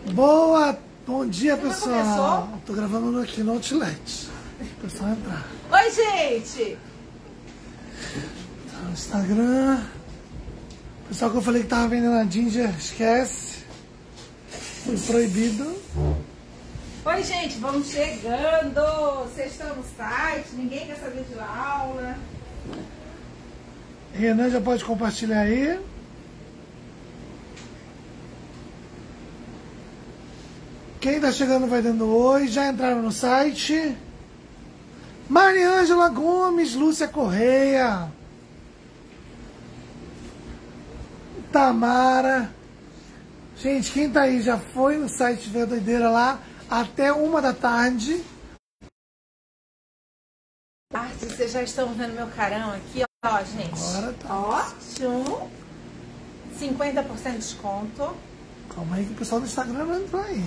Bom dia, Você pessoal. Tô gravando aqui no Outlet. O pessoal entrar. Oi, gente! Tá no Instagram. O pessoal que eu falei que tava vendendo a Ginger, esquece. Foi proibido. Oi, gente, vamos chegando. Vocês estão no site, ninguém quer saber de aula. Renan já pode compartilhar aí. Quem tá chegando vai dando oi. Já entraram no site. Mariângela Gomes, Lúcia Correia, Tamara. Gente, quem tá aí já foi no site ver a doideira lá até 1 da tarde. Vocês já estão vendo meu carão aqui, ó, gente. Agora tá. Ótimo. 50% de desconto. Calma aí que o pessoal do Instagram não entrou aí.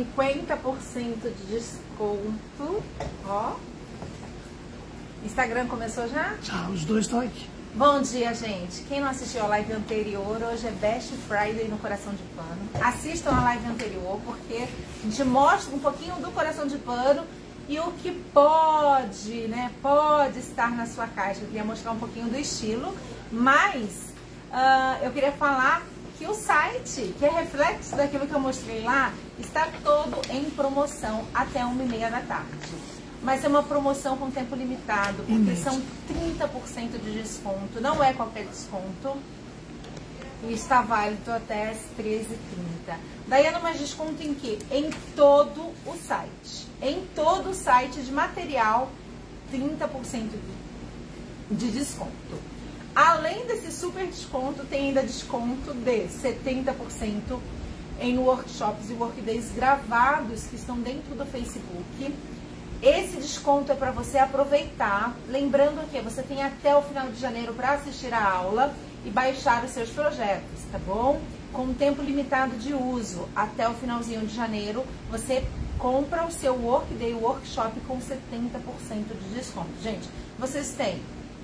50% de desconto. Ó. Instagram começou já? Já, os dois estão aqui. Bom dia, gente. Quem não assistiu a live anterior, hoje é Best Friday no Coração de Pano. Assistam a live anterior, porque a gente mostra um pouquinho do Coração de Pano e o que pode, né, pode estar na sua caixa. Eu queria mostrar um pouquinho do estilo, mas eu queria falar que o site, que é reflexo daquilo que eu mostrei lá, está todo em promoção até 1h30 da tarde. Mas é uma promoção com tempo limitado, porque são 30% de desconto, não é qualquer desconto. E está válido até as 13h30. Daiana, mas desconto em quê? Em todo o site. Em todo o site de material, 30% de desconto. Além desse super desconto, tem ainda desconto de 70% em workshops e workdays gravados que estão dentro do Facebook. Esse desconto é para você aproveitar, lembrando que você tem até o final de janeiro para assistir a aula e baixar os seus projetos, tá bom? Com tempo limitado de uso, até o finalzinho de janeiro, você compra o seu workday, workshop com 70% de desconto. Gente, vocês têm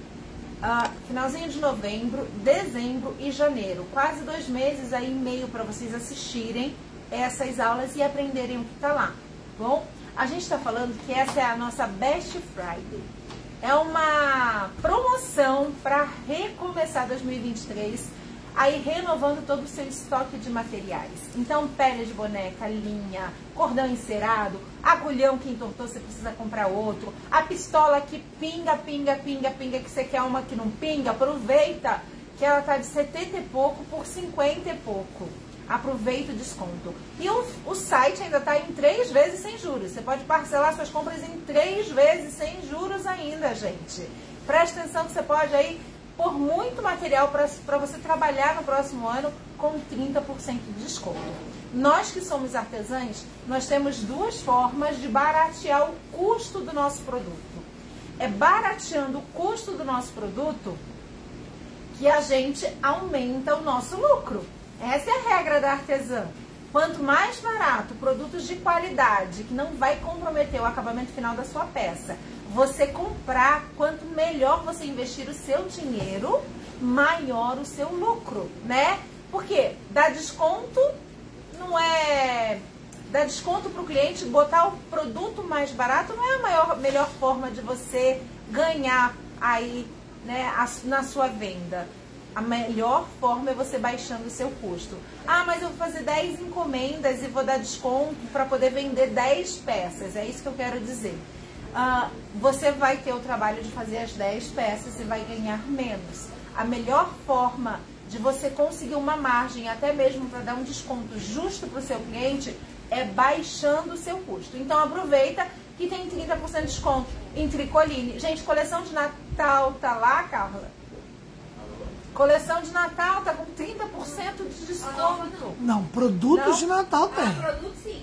finalzinho de novembro, dezembro e janeiro, quase 2 meses aí e meio para vocês assistirem essas aulas e aprenderem o que tá lá, tá bom? A gente está falando que essa é a nossa Best Friday. É uma promoção para recomeçar 2023, aí renovando todo o seu estoque de materiais. Então, pele de boneca, linha, cordão encerado, agulhão que entortou, você precisa comprar outro. A pistola que pinga, que você quer uma que não pinga, aproveita que ela tá de 70 e pouco por 50 e pouco. Aproveita o desconto. E o site ainda está em 3 vezes sem juros. Você pode parcelar suas compras em 3 vezes sem juros ainda, gente. Presta atenção que você pode aí pôr muito material para você trabalhar no próximo ano com 30% de desconto. Nós que somos artesãs, nós temos 2 formas de baratear o custo do nosso produto. É barateando o custo do nosso produto que a gente aumenta o nosso lucro. Essa é a regra da artesã. Quanto mais barato, produtos de qualidade, que não vai comprometer o acabamento final da sua peça, você comprar, quanto melhor você investir o seu dinheiro, maior o seu lucro, né? Porque dá desconto, não é... Dar desconto para o cliente, botar o produto mais barato não é a melhor forma de você ganhar aí, né, na sua venda. A melhor forma é você baixando o seu custo. Ah, mas eu vou fazer 10 encomendas e vou dar desconto para poder vender 10 peças. É isso que eu quero dizer. Você vai ter o trabalho de fazer as 10 peças e vai ganhar menos. A melhor forma de você conseguir uma margem, até mesmo para dar um desconto justo para o seu cliente, é baixando o seu custo. Então aproveita que tem 30% de desconto em Tricoline. Gente, coleção de Natal tá lá, Carla? Coleção de Natal tá com 30% de desconto. Não, produtos de Natal tem. Produto sim.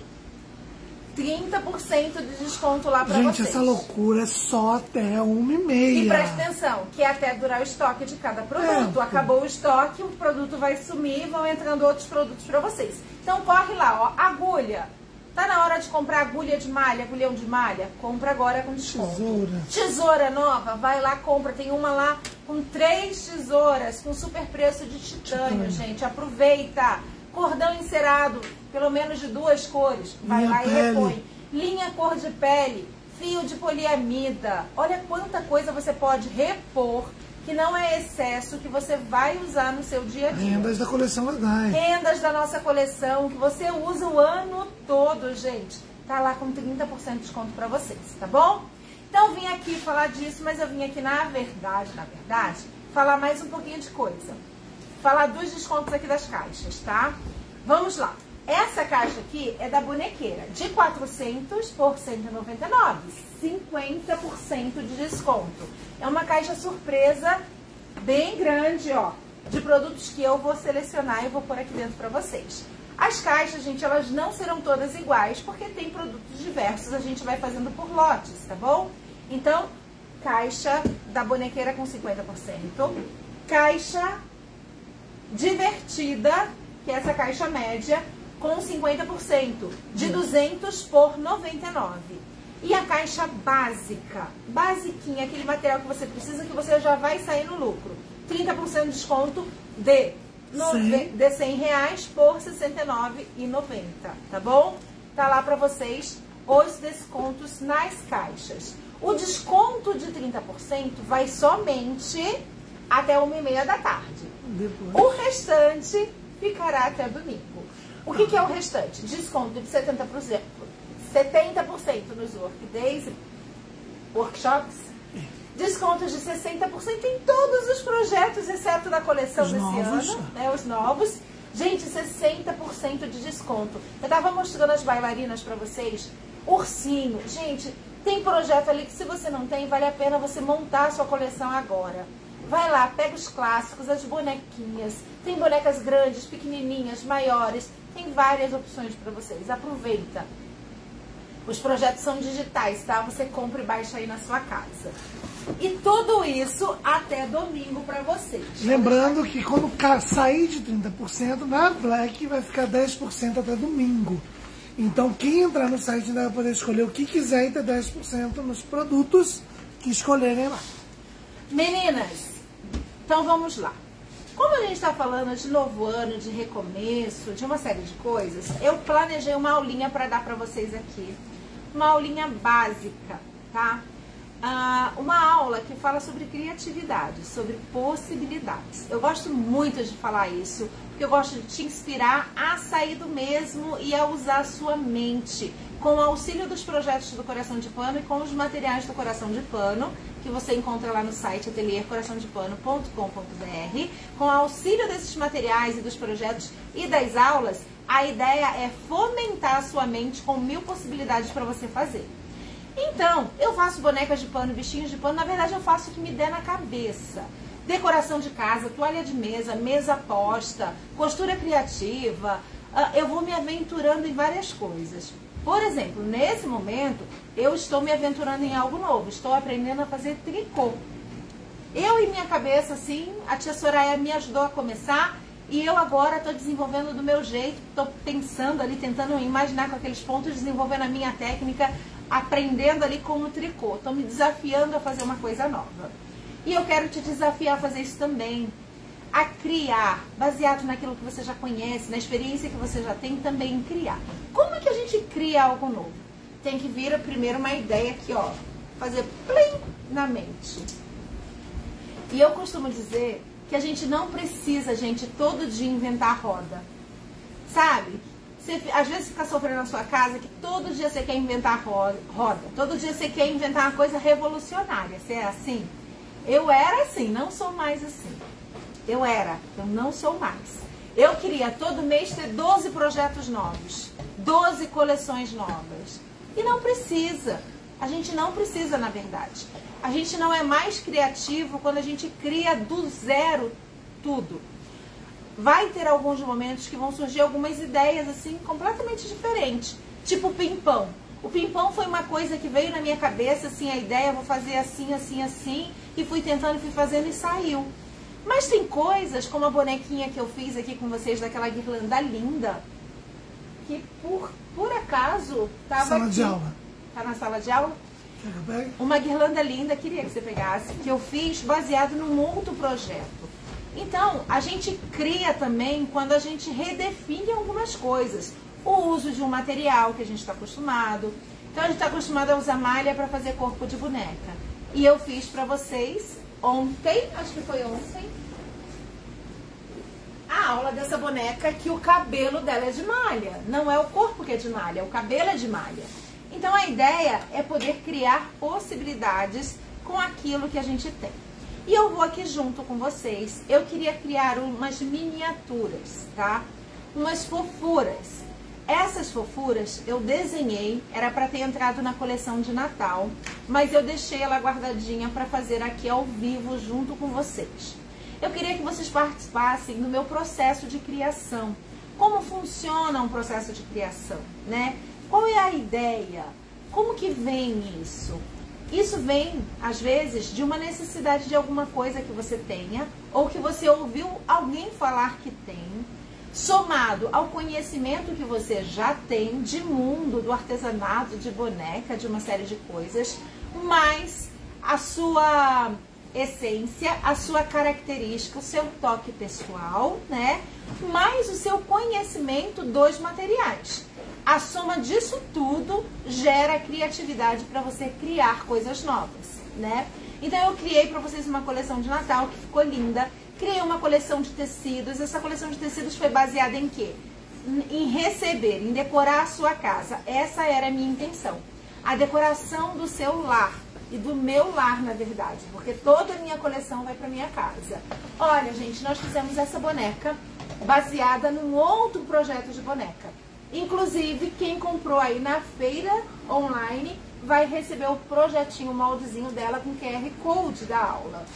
30% de desconto lá pra vocês. Gente, essa loucura é só até 1h30. E presta atenção, que é até durar o estoque de cada produto. Acabou o estoque, o produto vai sumir e vão entrando outros produtos pra vocês. Então corre lá, ó, agulha. Tá na hora de comprar agulha de malha, agulhão de malha? Compra agora com desconto. Tesoura nova, vai lá, compra. Tem uma lá com 3 tesouras, com super preço de titânio, gente. Aproveita. Cordão encerado, pelo menos de 2 cores, vai Linha lá e pele. repõe. Linha cor de pele, fio de poliamida. Olha quanta coisa você pode repor, que não é excesso, que você vai usar no seu dia a dia. Rendas da coleção Ladai. Rendas da nossa coleção, que você usa o ano todo, gente. Tá lá com 30% de desconto pra vocês, tá bom? Então eu vim aqui falar disso, mas eu vim aqui na verdade, falar mais um pouquinho de coisa. Falar dos descontos aqui das caixas, tá? Vamos lá. Essa caixa aqui é da bonequeira, de 400 por 199, 50% de desconto. É uma caixa surpresa bem grande, ó, de produtos que eu vou selecionar e vou pôr aqui dentro pra vocês. As caixas, gente, elas não serão todas iguais, porque tem produtos diversos, a gente vai fazendo por lotes, tá bom? Então, caixa da bonequeira com 50%, caixa divertida, que é essa caixa média, com 50%, de 200 por 99. E a caixa básica, basiquinha, aquele material que você precisa, que você já vai sair no lucro. 30% de desconto de R$100 por R$69,90, tá bom? Tá lá pra vocês os descontos nas caixas. O desconto de 30% vai somente até 1h30 da tarde. Depois. O restante ficará até domingo. O que é o restante? Desconto de 70% nos workdays, workshops. Descontos de 60% em todos os projetos, exceto da coleção desse ano, né, os novos. Gente, 60% de desconto. Eu tava mostrando as bailarinas pra vocês. Ursinho. Gente, tem projeto ali que se você não tem, vale a pena você montar a sua coleção agora. Vai lá, pega os clássicos, as bonequinhas. Tem bonecas grandes, pequenininhas, maiores. Tem várias opções pra vocês. Aproveita. Os projetos são digitais, tá? Você compra e baixa aí na sua casa. E tudo isso até domingo pra vocês. Lembrando que quando sair de 30%, na Black vai ficar 10% até domingo. Então quem entrar no site ainda vai poder escolher o que quiser e ter 10% nos produtos que escolherem lá. Meninas, então vamos lá. Como a gente está falando de novo ano, de recomeço, de uma série de coisas, eu planejei uma aulinha para dar para vocês aqui. Uma aulinha básica, tá? Uma aula que fala sobre criatividade, sobre possibilidades. Eu gosto muito de falar isso, porque eu gosto de te inspirar a sair do mesmo e a usar a sua mente, com o auxílio dos projetos do Coração de Pano e com os materiais do Coração de Pano, que você encontra lá no site ateliercoraçãodepano.com.br. Com o auxílio desses materiais e dos projetos e das aulas, a ideia é fomentar a sua mente com 1000 possibilidades para você fazer. Então, eu faço bonecas de pano, bichinhos de pano, na verdade eu faço o que me der na cabeça. Decoração de casa, toalha de mesa, mesa posta, costura criativa, eu vou me aventurando em várias coisas. Por exemplo, nesse momento, eu estou me aventurando em algo novo, estou aprendendo a fazer tricô. Eu em minha cabeça, assim, a tia Soraya me ajudou a começar e eu agora estou desenvolvendo do meu jeito, estou pensando ali, tentando imaginar com aqueles pontos, desenvolvendo a minha técnica, aprendendo ali com o tricô. Estou me desafiando a fazer uma coisa nova. E eu quero te desafiar a fazer isso também. A criar, baseado naquilo que você já conhece, na experiência que você já tem, também criar. Como é que a gente cria algo novo? Tem que vir primeiro uma ideia aqui, ó. Fazer plim na mente. E eu costumo dizer que a gente não precisa, gente, todo dia inventar roda. Sabe? Você, às vezes, fica sofrendo na sua casa que todo dia você quer inventar roda. Todo dia você quer inventar uma coisa revolucionária. Você é assim? Eu era assim, não sou mais assim. Eu não sou mais. Eu queria todo mês ter 12 projetos novos, 12 coleções novas. E não precisa. A gente não precisa, na verdade. A gente não é mais criativo quando a gente cria do zero tudo. Vai ter alguns momentos que vão surgir algumas ideias assim completamente diferentes. Tipo o pimpão. O pimpão foi uma coisa que veio na minha cabeça, assim, a ideia, vou fazer assim, assim, assim. E fui tentando, fui fazendo e saiu. Mas tem coisas, como a bonequinha que eu fiz aqui com vocês, daquela guirlanda linda, que por acaso estava aqui. Sala de aula. Tá na sala de aula? Quer que eu pegue? Uma guirlanda linda, queria que você pegasse, que eu fiz baseado num outro projeto. Então, a gente cria também quando a gente redefine algumas coisas. o uso de um material que a gente está acostumado. Então a gente está acostumado a usar malha para fazer corpo de boneca. E eu fiz para vocês ontem, acho que foi ontem, a aula dessa boneca que o cabelo dela é de malha. Não é o corpo que é de malha, o cabelo é de malha. Então a ideia é poder criar possibilidades com aquilo que a gente tem. E eu vou aqui junto com vocês, eu queria criar umas miniaturas, tá? Umas fofuras. Essas fofuras eu desenhei, era para ter entrado na coleção de Natal, mas eu deixei ela guardadinha para fazer aqui ao vivo junto com vocês. Eu queria que vocês participassem do meu processo de criação. Como funciona um processo de criação, né? Qual é a ideia? Como que vem isso? Isso vem, às vezes, de uma necessidade de alguma coisa que você tenha, ou que você ouviu alguém falar que tem, somado ao conhecimento que você já tem de mundo, do artesanato, de boneca, de uma série de coisas, mais a sua essência, a sua característica, o seu toque pessoal, né? Mais o seu conhecimento dos materiais. A soma disso tudo gera criatividade para você criar coisas novas, né? Então eu criei para vocês uma coleção de Natal que ficou linda. Criei uma coleção de tecidos. Essa coleção de tecidos foi baseada em quê? Em receber, em decorar a sua casa. Essa era a minha intenção. A decoração do seu lar. E do meu lar, na verdade. Porque toda a minha coleção vai para minha casa. Olha, gente, nós fizemos essa boneca baseada num outro projeto de boneca. Inclusive, quem comprou aí na feira online vai receber o projetinho, o moldezinho dela com QR Code da aula.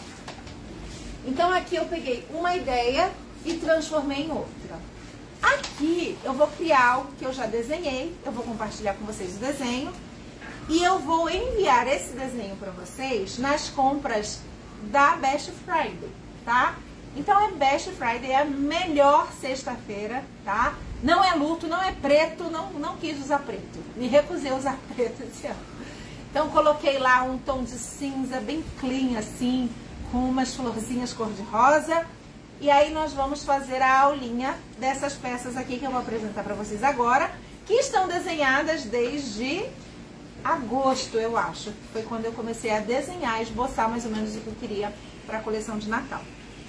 Então aqui eu peguei uma ideia e transformei em outra. Aqui eu vou criar algo que eu já desenhei, eu vou compartilhar com vocês o desenho e eu vou enviar esse desenho para vocês nas compras da Best Friday, tá? Então é Best Friday, é a melhor sexta-feira, tá? Não é luto, não é preto, não quis usar preto, me recusei a usar preto esse ano. Então coloquei lá um tom de cinza bem clean assim, com umas florzinhas cor-de-rosa. E aí nós vamos fazer a aulinha dessas peças aqui que eu vou apresentar para vocês agora, que estão desenhadas desde agosto, eu acho. Foi quando eu comecei a desenhar, esboçar mais ou menos o que eu queria para a coleção de Natal.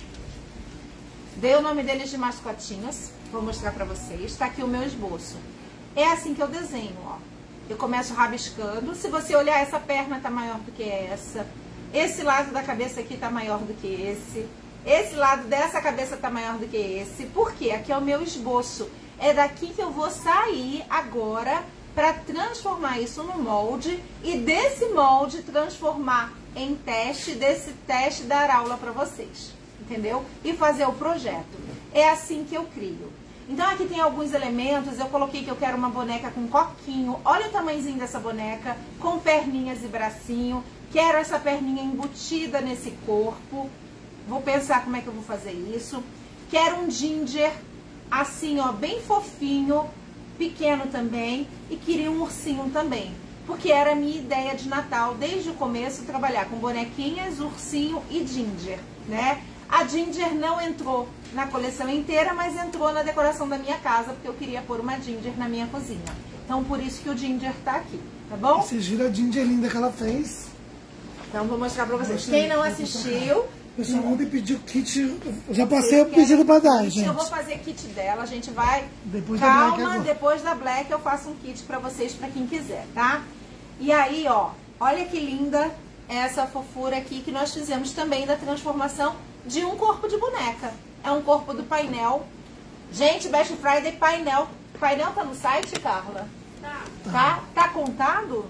Dei o nome deles de mascotinhas, vou mostrar para vocês. Tá aqui o meu esboço. É assim que eu desenho, ó. Eu começo rabiscando. Se você olhar, essa perna tá maior do que essa. Esse lado da cabeça aqui tá maior do que esse. Esse lado dessa cabeça tá maior do que esse. Por quê? Aqui é o meu esboço. É daqui que eu vou sair agora para transformar isso no molde. E desse molde transformar em teste. Desse teste dar aula para vocês. Entendeu? E fazer o projeto. É assim que eu crio. Então aqui tem alguns elementos. Eu coloquei que eu quero uma boneca com coquinho. Olha o tamanhozinho dessa boneca. Com perninhas e bracinho. Quero essa perninha embutida nesse corpo. Vou pensar como é que eu vou fazer isso. Quero um ginger, assim, ó, bem fofinho, pequeno também. E queria um ursinho também. Porque era a minha ideia de Natal, desde o começo, trabalhar com bonequinhas, ursinho e ginger, né? A ginger não entrou na coleção inteira, mas entrou na decoração da minha casa, porque eu queria pôr uma ginger na minha cozinha. Então, por isso que o ginger tá aqui, tá bom? Vocês viram a ginger linda que ela fez? Então vou mostrar pra vocês. Quem não assistiu... O pessoal ontem pediu kit. Eu já passei o pedido pra dar, gente. Eu vou fazer kit dela. A gente vai... Depois Calma, da Black depois da Black eu faço um kit pra vocês, pra quem quiser, tá? E aí, ó. Olha que linda essa fofura aqui que nós fizemos também da transformação de um corpo de boneca. É um corpo do painel. Gente, Best Friday painel. Painel tá no site, Carla? Tá. Tá contado?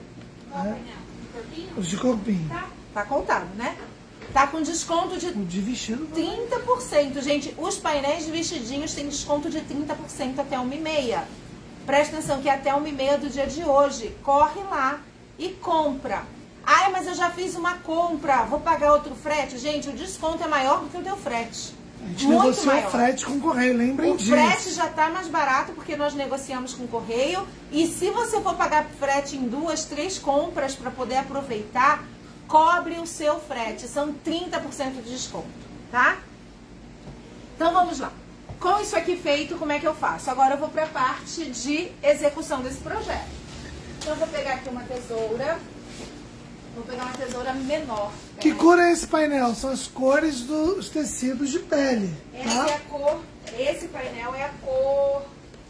Os de corpinho. Tá contado, né? Tá com desconto de vestido 30%. Gente, os painéis de vestidinhos têm desconto de 30% até 1h30. Presta atenção que é até 1h30 do dia de hoje. Corre lá e compra. Ai, mas eu já fiz uma compra, vou pagar outro frete. Gente, o desconto é maior do que o teu frete. A gente negociou o frete com o correio, lembrem disso. O frete já tá mais barato porque nós negociamos com o correio. E se você for pagar frete em 2, 3 compras para poder aproveitar, cobre o seu frete. São 30% de desconto, tá? Então vamos lá. Com isso aqui feito, como é que eu faço? Agora eu vou para a parte de execução desse projeto. Então eu vou pegar aqui uma tesoura. Vou pegar uma tesoura menor. Que cor é esse painel? São as cores dos tecidos de pele. Essa é a cor. Esse painel é a cor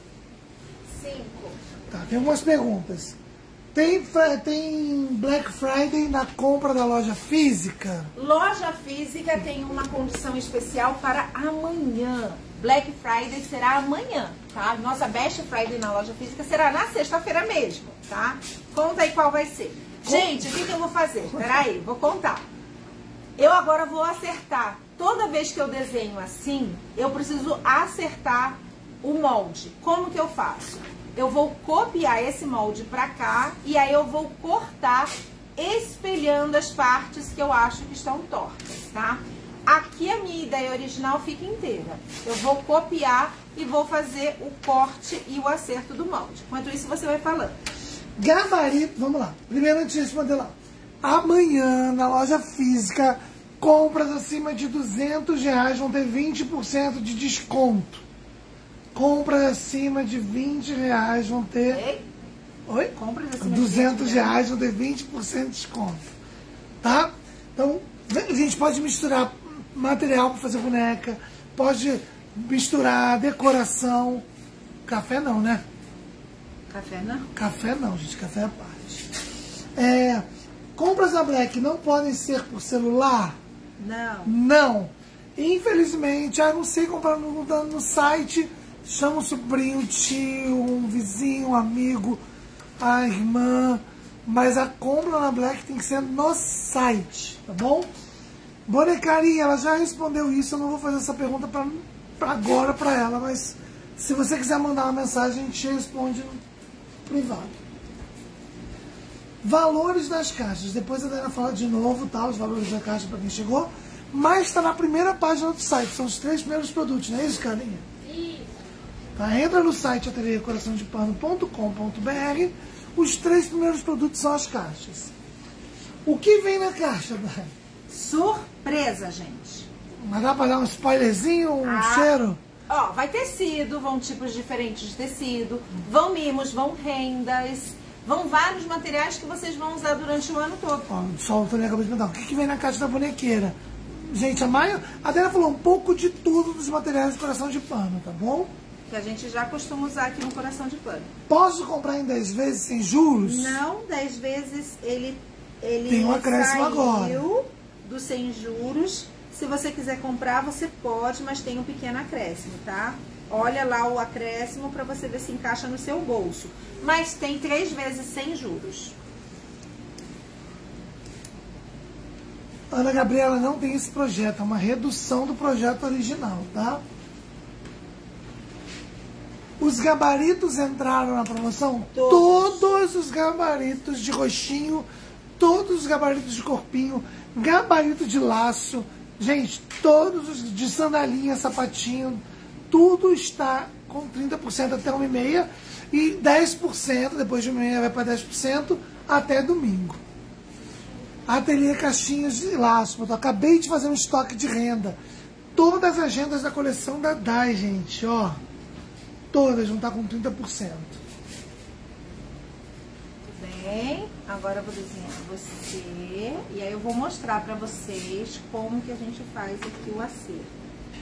5. Tá, tem algumas perguntas. Tem Black Friday na compra da loja física? Loja física tem uma condição especial para amanhã. Black Friday será amanhã, tá? Nossa Best Friday na loja física será na sexta-feira mesmo, tá? Conta aí qual vai ser. Gente, o que eu vou fazer? Peraí, vou contar. Eu agora vou acertar. Toda vez que eu desenho assim, eu preciso acertar o molde. Como que eu faço? Eu vou copiar esse molde pra cá e aí eu vou cortar espelhando as partes que eu acho que estão tortas, tá? Aqui a minha ideia original fica inteira. Eu vou copiar e vou fazer o corte e o acerto do molde. Enquanto isso, você vai falando. Gabarito, vamos lá. Primeiro, antes de responder lá. Amanhã, na loja física, compras acima de R$200 vão ter 20% de desconto. Compras acima de R$20 vão ter... Ei? Oi? Compras acima de R$200 vão ter 20% de desconto. Tá? Então, a gente pode misturar material para fazer boneca, pode misturar decoração. Café não, né? Café não? Café não, gente. Café é a parte. Compras da Black não podem ser por celular? Não. Não. Infelizmente, não sei comprar no site. Chama um sobrinho, um tio, um vizinho, um amigo, a irmã. Mas a compra na Black tem que ser no site, tá bom? Bonecaria, ela já respondeu isso. Eu não vou fazer essa pergunta agora para ela, mas se você quiser mandar uma mensagem, a gente responde no privado. Valores das caixas. Depois a Dana fala de novo, tá? Os valores da caixa para quem chegou. Mas está na primeira página do site. São os 3 primeiros produtos, não é isso, Carlinha? Isso. Tá? Entra no site ateliercoraçãodepano.com.br. Os 3 primeiros produtos são as caixas. O que vem na caixa, Dani? Surpresa, gente. Mas dá para dar um spoilerzinho, um cheiro? Ó, vai tecido, vão tipos diferentes de tecido, vão mimos, vão rendas, vão vários materiais que vocês vão usar durante o ano todo. Ó, só o Tony acabou de perguntar, o que vem na caixa da bonequeira? Gente, a Dana falou um pouco de tudo dos materiais de coração de pano, tá bom? Que a gente já costuma usar aqui no coração de pano. Posso comprar em 10 vezes sem juros? Não, 10 vezes ele tem um acréscimo agora. Do sem juros. Se você quiser comprar, você pode, mas tem um pequeno acréscimo, tá? Olha lá o acréscimo para você ver se encaixa no seu bolso. Mas tem 3 vezes sem juros. Ana Gabriela não tem esse projeto, é uma redução do projeto original, tá? Os gabaritos entraram na promoção? Todos os gabaritos de roxinho, todos os gabaritos de corpinho, gabarito de laço, gente, todos os de sandalinha, sapatinho, tudo está com 30% até 1h30 e 10%, depois de 1h30 vai para 10% até domingo. Ateliê Caixinhas de Laço, eu acabei de fazer um estoque de renda. Todas as rendas da coleção da Dai, gente, ó. Todas vão estar com 30%. Tudo bem, agora eu vou desenhar você e aí eu vou mostrar pra vocês como que a gente faz aqui o acerto.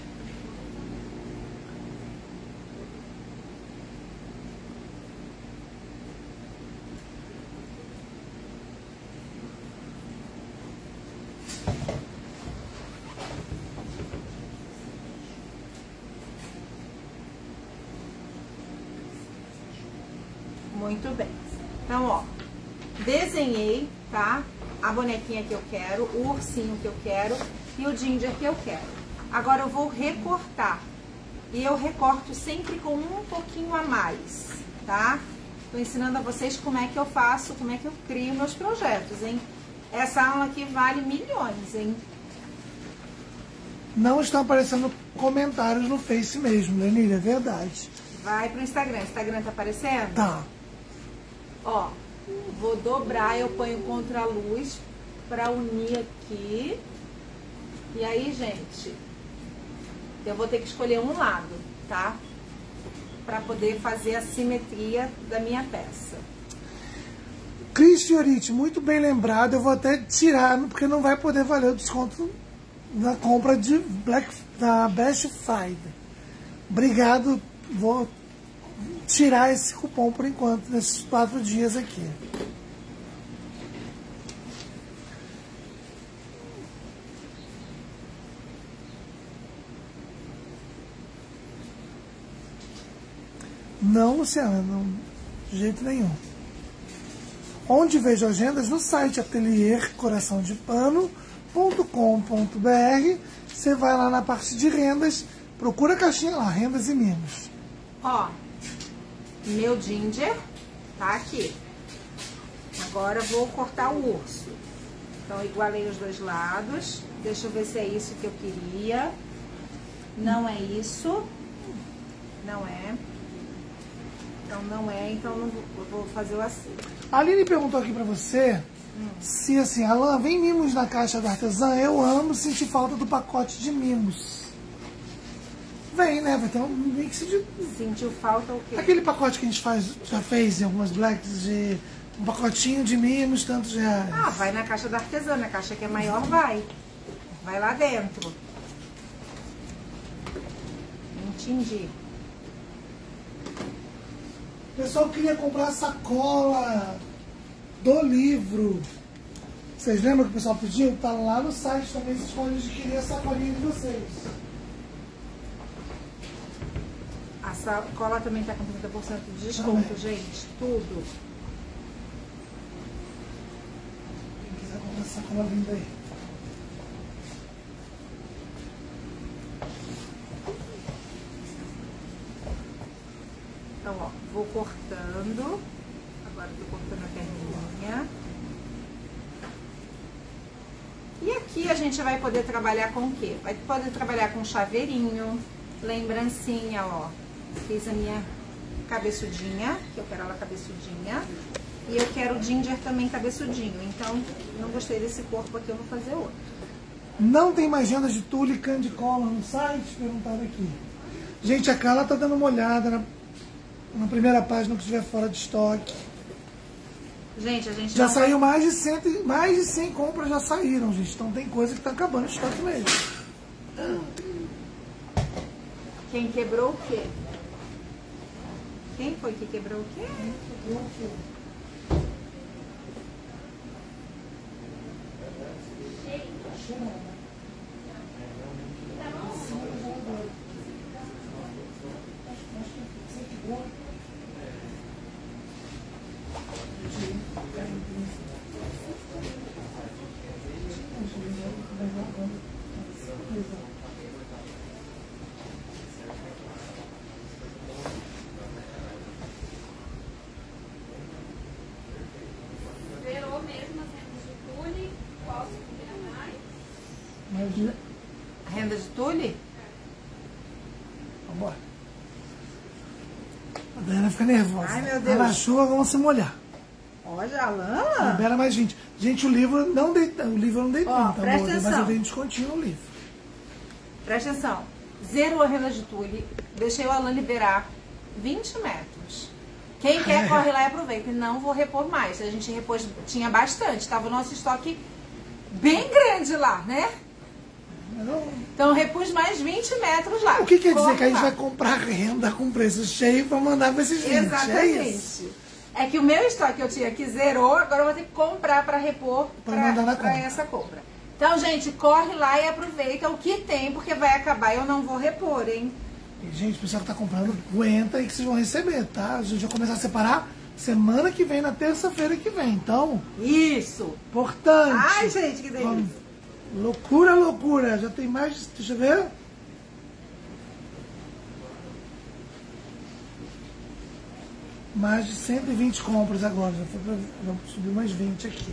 Muito bem. Então, ó, desenhei, tá? A bonequinha que eu quero, o ursinho que eu quero e o ginger que eu quero. Agora eu vou recortar. E eu recorto sempre com um pouquinho a mais, tá? Tô ensinando a vocês como é que eu faço, como é que eu crio meus projetos, hein? Essa aula aqui vale milhões, hein? Não estão aparecendo comentários no Face mesmo, Lenilha, é verdade. Vai pro Instagram. Instagram tá aparecendo? Tá. Ó, vou dobrar, eu ponho contra a luz pra unir aqui. E aí, gente, eu vou ter que escolher um lado. tá? Para poder fazer a simetria da minha peça. Cris Fioriti, muito bem lembrado. Eu vou até tirar, porque não vai poder valer o desconto na compra da Best Friday. Obrigado, vou tirar esse cupom por enquanto, nesses 4 dias aqui. Não, Luciana, não, de jeito nenhum. Onde vejo agendas? No site ateliercoraçãodepano.com.br. Você vai lá na parte de rendas, procura a caixinha lá, rendas e mimos. Ó, meu ginger tá aqui. Agora eu vou cortar o urso. Então, igualei os 2 lados. Deixa eu ver se é isso que eu queria. Não é isso. Não é. Então, não é. Então, eu vou fazer o assim. A Aline perguntou aqui pra você se, assim, Alan, vem mimos na caixa da artesã? Eu amo sentir falta do pacote de mimos. Vem, né? Vai ter um mix de... Sentiu falta o quê? Aquele pacote que a gente já fez em algumas blacks, de um pacotinho de mimos, tantos reais. Ah, vai na caixa da artesã. Na caixa que é maior, vai. Vai lá dentro. Entendi. O pessoal queria comprar a sacola do livro. Vocês lembram que o pessoal pediu? Tá lá no site também, vocês podem adquirir a sacolinha de vocês. A sacola também tá com 30% de desconto, também. gente. Tudo. Quem quiser comprar essa sacola linda aí. Então, ó, vou cortando. Agora tô cortando a perninha. E aqui a gente vai poder trabalhar com o quê? Vai poder trabalhar com chaveirinho, lembrancinha, ó. Fiz a minha cabeçudinha, que eu quero ela cabeçudinha. E eu quero o ginger também cabeçudinho. Então, não gostei desse corpo aqui, eu vou fazer outro. Não tem mais agenda de tule e candy color no site? Perguntaram aqui. Gente, a Carla tá dando uma olhada na primeira página que estiver fora de estoque. Gente, a gente Já não saiu mais de 100 compras, já saíram, gente. Então tem coisa que tá acabando o estoque mesmo. Quem quebrou o quê? Quem foi que quebrou o quê? Zerou mesmo as rendas de tule, posso cobrir mais? Mas, Renda de tule? vambora. A Daiana fica nervosa. Ai, meu Tá Deus. na chuva, vamos se molhar. Olha, Alana. Libera mais 20. Gente, o livro não dei 30, Ó, tá presta bom? Mas atenção. eu dei um descontinho no livro. Presta atenção. Zerou a renda de tule. Deixei o Alan liberar 20 metros. Quem quer, corre lá e aproveita. E não vou repor mais. A gente repôs, tinha bastante. Tava o nosso estoque bem grande lá, né? Então repus mais 20 metros lá. O que quer dizer Corre que a gente lá. vai comprar renda com preço cheio para mandar para esses 20? É isso? Exatamente. É que o meu estoque eu tinha que zerou, agora eu vou ter que comprar para repor Pra mandar na para compra. essa compra. Então, gente, corre lá e aproveita o que tem, porque vai acabar e eu não vou repor, hein? E, gente, o pessoal que tá comprando, aguenta aí que vocês vão receber, tá? A gente vai começar a separar semana que vem, na terça-feira que vem. Então, Isso! importante. Ai, gente, que delícia! Vamos. Loucura, loucura. Já tem mais, deixa eu ver. Mais de 120 compras agora. Já foi vamos subir mais 20 aqui.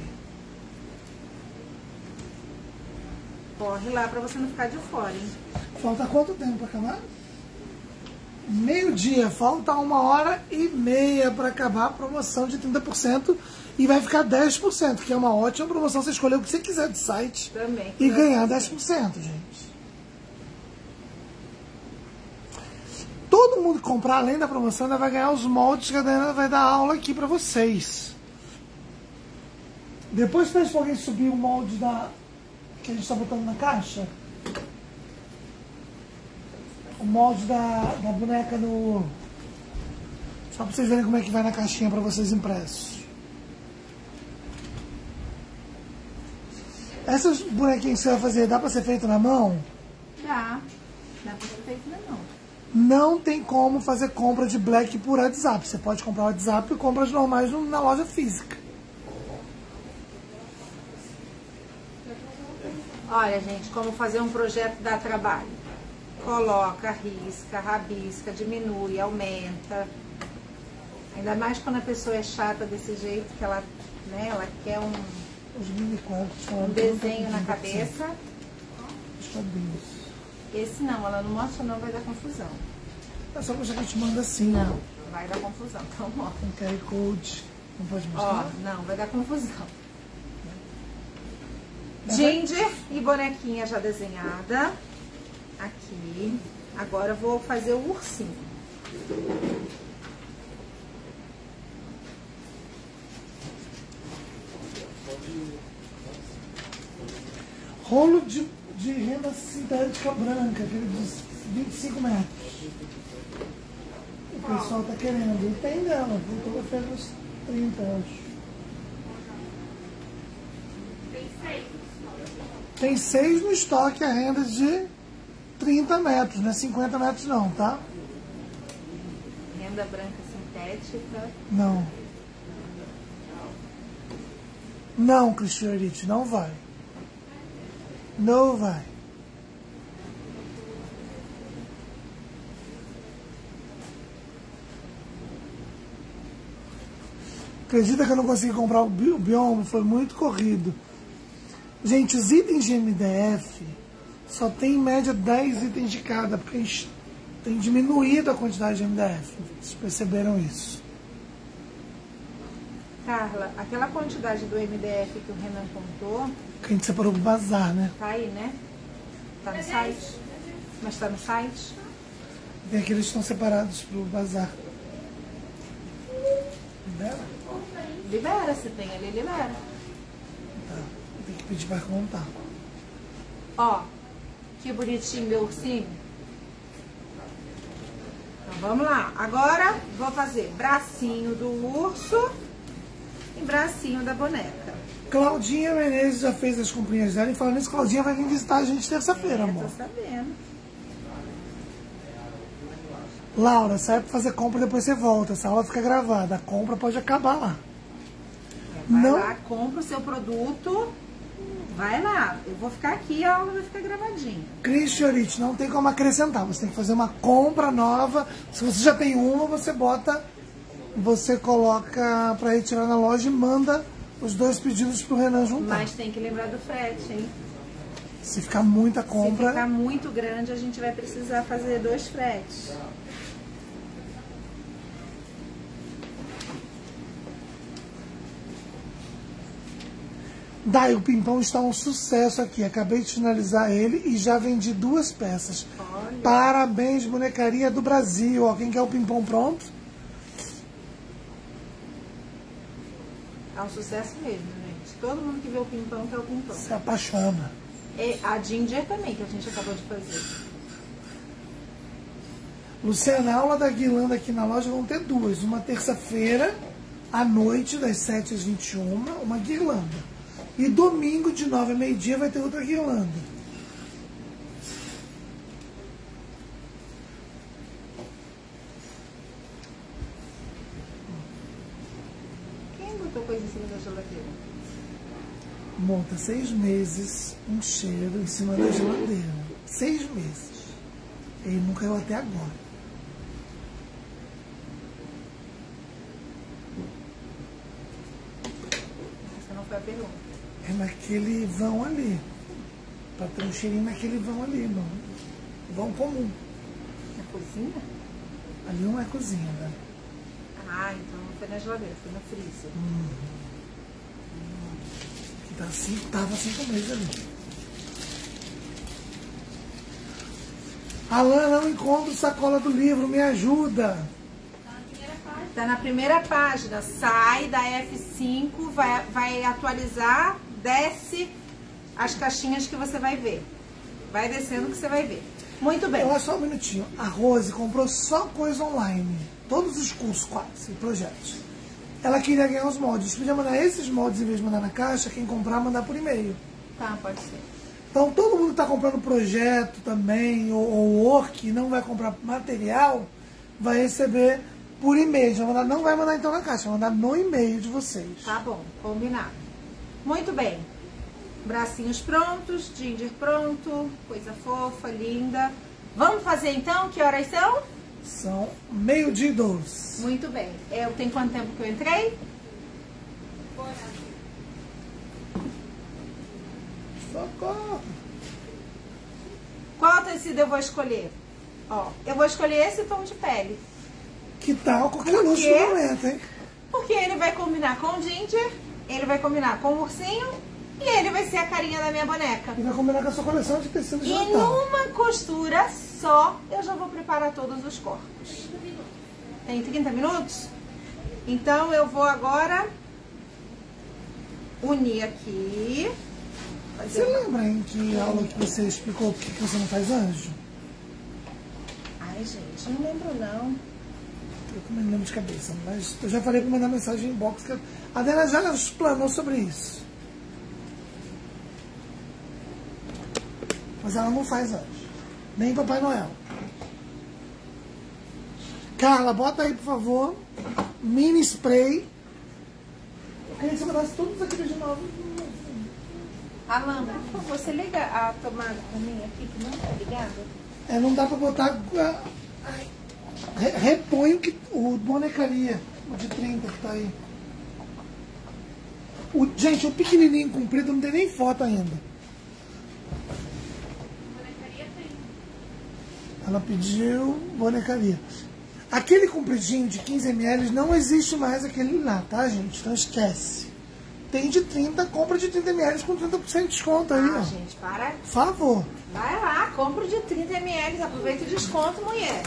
Corre lá para você não ficar de fora, hein? Falta quanto tempo para acabar? Meio-dia. Falta 1h30 para acabar a promoção de 30%. E vai ficar 10%, que é uma ótima promoção. Você escolher o que você quiser do site. Também. E ganhar 10%, gente. todo mundo que comprar, além da promoção, ainda vai ganhar os moldes que a Dayana vai dar aula aqui pra vocês. Depois pede pra alguém subir o molde que a gente tá botando na caixa. O molde da boneca no... Só pra vocês verem como é que vai na caixinha pra vocês impressos. Essas bonequinhas que você vai fazer, dá pra ser feito na mão? Dá pra ser feito na mão. Não tem como fazer compra de black por WhatsApp. Você pode comprar o WhatsApp e compras normais na loja física. Olha, gente, como fazer um projeto dá trabalho. Coloca, risca, rabisca, diminui, aumenta. Ainda mais quando a pessoa é chata desse jeito, que ela, né, ela quer Os mini quadros, um desenho na cabeça. Os quadrinhos. Esse não, ela não mostra não, vai dar confusão. É só que a gente manda assim. Não, vai dar confusão, então mostra. Com QR Code. Não pode Ó, mostrar? não, vai dar confusão. Ginger e bonequinha já desenhada. Aqui. Agora eu vou fazer o ursinho. Rolo de renda sintética branca, aquele de 25 metros. O pessoal tá querendo. E tem dela, voltou a feira uns 30, acho. Tem 6 no estoque, a renda de 30 metros, não é 50 metros não, tá? Renda branca sintética. Não. Não, Cristianite, não vai. Não vai. Acredita que eu não consegui comprar o Biome? Foi muito corrido. Gente, os itens de MDF só tem em média 10 itens de cada, porque a gente tem diminuído a quantidade de MDF. Vocês perceberam isso? Carla, aquela quantidade do MDF que o Renan contou, Que a gente separou pro bazar, né? tá aí, né? Tá no site? Mas tá no site? Tem aqueles que estão separados pro bazar. Libera? Libera, se tem ali, libera. Tá. Tem que pedir pra contar. Ó, que bonitinho meu ursinho. Então vamos lá. Agora vou fazer bracinho do urso e bracinho da boneca. Claudinha Menezes já fez as comprinhas dela e falando nisso, Claudinha vai vir visitar a gente terça-feira, amor. Tô sabendo. Laura, sai pra fazer compra e depois você volta. Essa aula fica gravada. A compra pode acabar lá. Vai Não. lá, compra o seu produto. Vai lá. Eu vou ficar aqui e a aula vai ficar gravadinha. Cristiorite, não tem como acrescentar. Você tem que fazer uma compra nova. Se você já tem uma, você bota, você coloca pra retirar na loja e manda os 2 pedidos pro Renan juntar. Mas tem que lembrar do frete, hein? Se ficar muita Se compra, ficar muito grande, a gente vai precisar fazer 2 fretes. Dai, o Pimpão está um sucesso aqui. Acabei de finalizar ele e já vendi 2 peças. Olha. Parabéns, bonecaria do Brasil. Ó, quem quer o Pimpão pronto? É um sucesso mesmo, gente. Todo mundo que vê o Pimpão quer o Pimpão. Se apaixona. E a Ginger também, que a gente acabou de fazer. Luciana, a aula da guirlanda aqui na loja vão ter 2. Uma terça-feira, à noite, das 7 às 21, uma guirlanda. E domingo, de 9 a meio-dia, vai ter outra guirlanda. Quem botou coisa em cima da geladeira? Monta 6 meses, um cheiro em cima da geladeira. 6 meses. Ele não caiu até agora. Essa não foi a pergunta. É naquele vão ali. Pra ter um cheirinho naquele vão ali, não. Vão comum. Na cozinha? Ali não é cozinha, né? Ah, então não foi na geladeira, foi no freezer. Tá assim, tava 5 meses ali. Alan, não encontro sacola do livro, me ajuda. Tá na primeira página. Sai da F5, vai atualizar, desce as caixinhas que você vai ver. Vai descendo que você vai ver. Muito bem. Olha só um minutinho. A Rose comprou só coisa online. Todos os cursos, quase, projetos. Ela queria ganhar os moldes. Podia mandar esses moldes em vez de mandar na caixa. Quem comprar, mandar por e-mail. Tá, pode ser. Então, todo mundo que está comprando projeto também, ou work, e não vai comprar material, vai receber por e-mail. Não vai mandar então na caixa, vai mandar no e-mail de vocês. Tá bom, combinado. Muito bem. Bracinhos prontos, ginger pronto, coisa fofa, linda. Vamos fazer então? Que horas são? São 12:12. Muito bem. Tem quanto tempo que eu entrei? Socorro! Qual tecido eu vou escolher? Ó, eu vou escolher esse tom de pele. Que tal qualquer luxo do momento, hein? Porque ele vai combinar com o ginger, ele vai combinar com o ursinho e ele vai ser a carinha da minha boneca. E vai combinar com a sua coleção de tecidos de E Natal. numa costura só, eu já vou preparar todos os corpos. Tem 30 minutos? Então eu vou agora unir aqui. Você lembra em que aula que você explicou por que você não faz anjo? Ai, gente, não lembro não. Eu também não lembro de cabeça, mas eu já falei para mandar mensagem em inbox que a Adela já explanou sobre isso. Mas ela não faz anjo. Nem Papai Noel. Carla, bota aí, por favor. Mini spray. Eu queria que você mandasse todos aqueles de novo. Alan, por favor, você liga a tomada pra mim aqui, que não tá ligada? Não dá pra botar... Repõe o bonecaria, o de 30 que tá aí. Gente, o pequenininho comprido não tem nem foto ainda. Bonecaria tem. Ela pediu bonecaria. Aquele compridinho de 15 ml não existe mais aquele lá, tá, gente? Então esquece. Tem de 30, compra de 30 ml com 30% de desconto aí, ó. Gente, para. Por favor. Vai lá, compra de 30 ml, aproveita o desconto, mulher.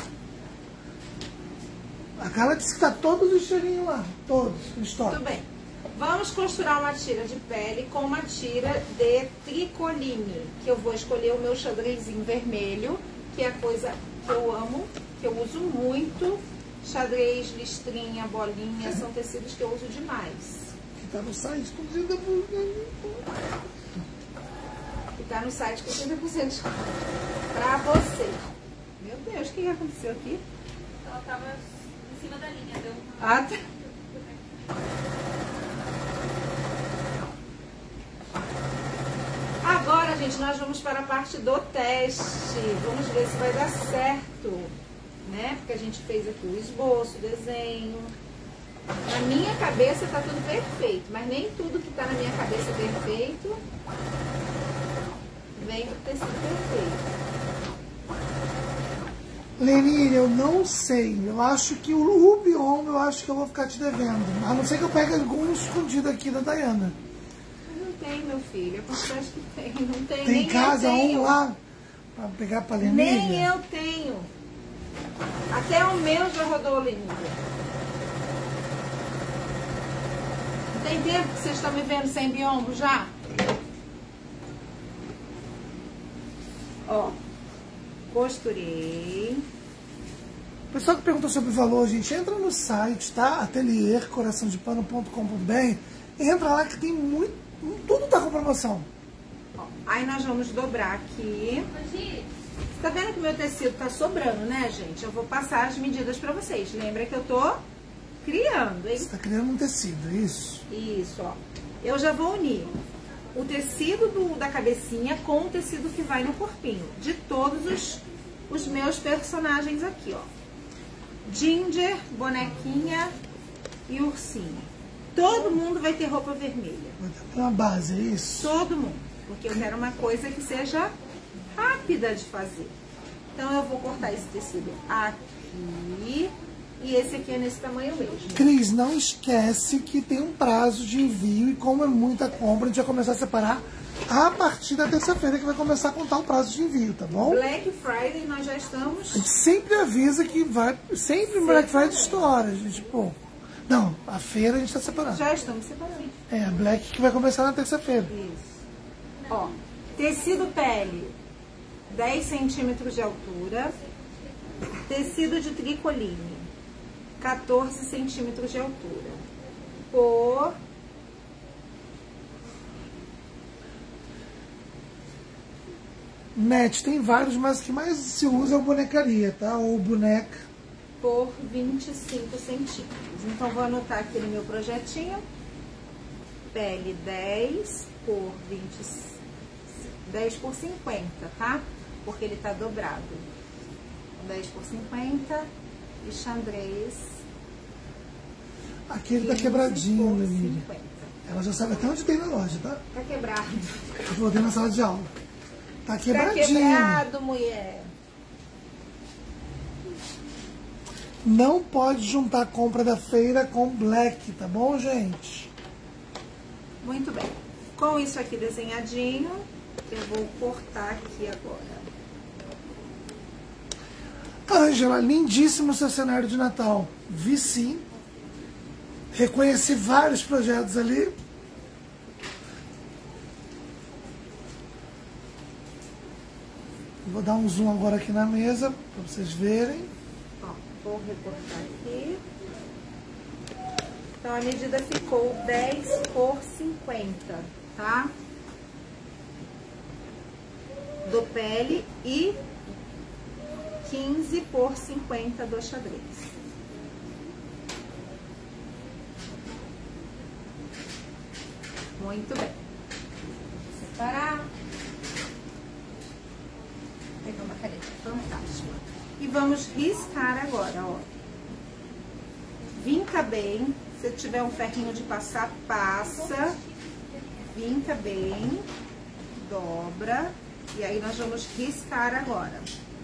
A Carla disse que tá todos os cheirinhos lá. Todos, no estoque. Tudo bem. Vamos costurar uma tira de pele com uma tira de tricoline. Que eu vou escolher o meu xadrezinho vermelho, que é a coisa que eu amo, que eu uso muito. Xadrez, listrinha, bolinha, são tecidos que eu uso demais. Que tá no site com 30%. Que tá no site com 30% pra você. Meu Deus, o que aconteceu aqui? Ela tava em cima da linha, deu uma... Ah, tá. Agora, gente, nós vamos para a parte do teste. Vamos ver se vai dar certo, né? Porque a gente fez aqui o esboço, o desenho. Na minha cabeça tá tudo perfeito, mas nem tudo que tá na minha cabeça perfeito vem do tecido perfeito. Lenine, eu não sei. Eu acho que o bioma, eu acho que eu vou ficar te devendo. A não ser que eu pegue algum escondido aqui da Dayana. Não tem, meu filho. Eu acho que tem. Não tem. Tem nem em casa eu tenho. um lá pra pegar pra Lenine? Nem eu tenho. Até o meu já rodou, Lenine. Tem tempo que vocês estão me vendo sem biombo já? Ó, costurei. O pessoal que perguntou sobre o valor, gente, entra no site, tá? ateliercoraçãodepano.com.br. Entra lá que tem muito... Tudo tá com promoção. Ó, aí nós vamos dobrar aqui. Você tá vendo que o meu tecido tá sobrando, né, gente? Eu vou passar as medidas pra vocês. Lembra que eu tô criando, hein? Você tá criando um tecido, é isso? Isso, ó. Eu já vou unir o tecido da cabecinha com o tecido que vai no corpinho. De todos os meus personagens aqui, ó. Ginger, bonequinha e ursinho. Todo mundo vai ter roupa vermelha. Vai ter uma base, é isso? Todo mundo. Porque eu quero uma coisa que seja rápida de fazer. Então eu vou cortar esse tecido aqui. E esse aqui é nesse tamanho mesmo. Cris, não esquece que tem um prazo de envio e como é muita compra, a gente vai começar a separar a partir da terça-feira que vai começar a contar o prazo de envio, tá bom? Black Friday nós já estamos... A gente sempre avisa que vai... Sempre Black Friday estoura, gente, pô. Não, a feira a gente tá separando. Já estamos separando. É, a Black que vai começar na terça-feira. Isso. Ó, tecido pele, 10 centímetros de altura. Tecido de tricoline, 14 centímetros de altura. Por... Net, tem vários, mas o que mais se usa é o bonecaria, tá? Ou boneca. Por 25 centímetros. Então, vou anotar aqui no meu projetinho. Pele 10 por 20... 10 por 50, tá? Porque ele tá dobrado. 10 por 50 e xadrez. Aqui ele tá quebradinho, Emília. Ela já sabe até onde tem na loja, tá? Tá quebrado. Eu voltei na sala de aula. Tá Tá quebradinho. quebrado, mulher. Não pode juntar a compra da feira com Black, tá bom, gente? Muito bem. Com isso aqui desenhadinho, eu vou cortar aqui agora. Ângela, lindíssimo seu cenário de Natal. Vi sim. Reconheci vários projetos ali. Vou dar um zoom agora aqui na mesa para vocês verem. Ó, vou recortar aqui. Então a medida ficou 10 por 50, tá? Do pele e 15 por 50 do xadrez. Muito bem. Vou separar. Vou pegar uma caneta fantástica. E vamos riscar agora, ó. Vinca bem. Se tiver um ferrinho de passar, passa. Vinca bem. Dobra. E aí nós vamos riscar agora.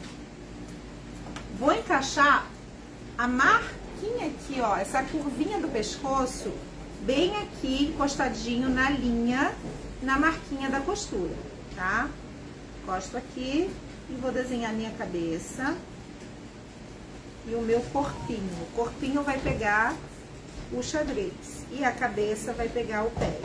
Vou encaixar a marquinha aqui, ó, essa curvinha do pescoço, bem aqui, encostadinho na linha, na marquinha da costura, tá? Encosto aqui e vou desenhar minha cabeça e o meu corpinho. O corpinho vai pegar o xadrez e a cabeça vai pegar o pé.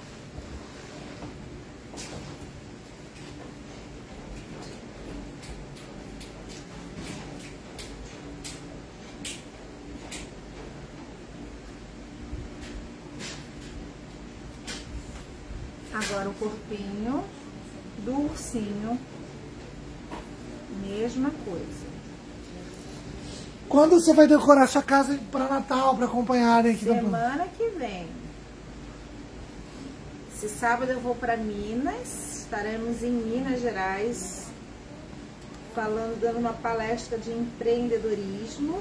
Agora o corpinho do ursinho, mesma coisa. Quando você vai decorar sua casa para Natal, para acompanharem aqui? Semana que vem. Esse sábado eu vou para Minas, estaremos em Minas Gerais, dando uma palestra de empreendedorismo.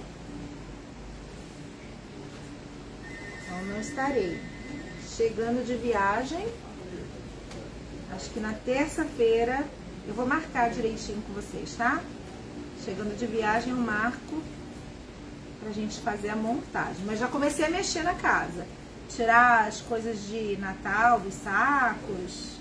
Então não estarei. Chegando de viagem, acho que na terça-feira, eu vou marcar direitinho com vocês, tá? Chegando de viagem eu marco pra gente fazer a montagem. Mas já comecei a mexer na casa. Tirar as coisas de Natal, dos sacos.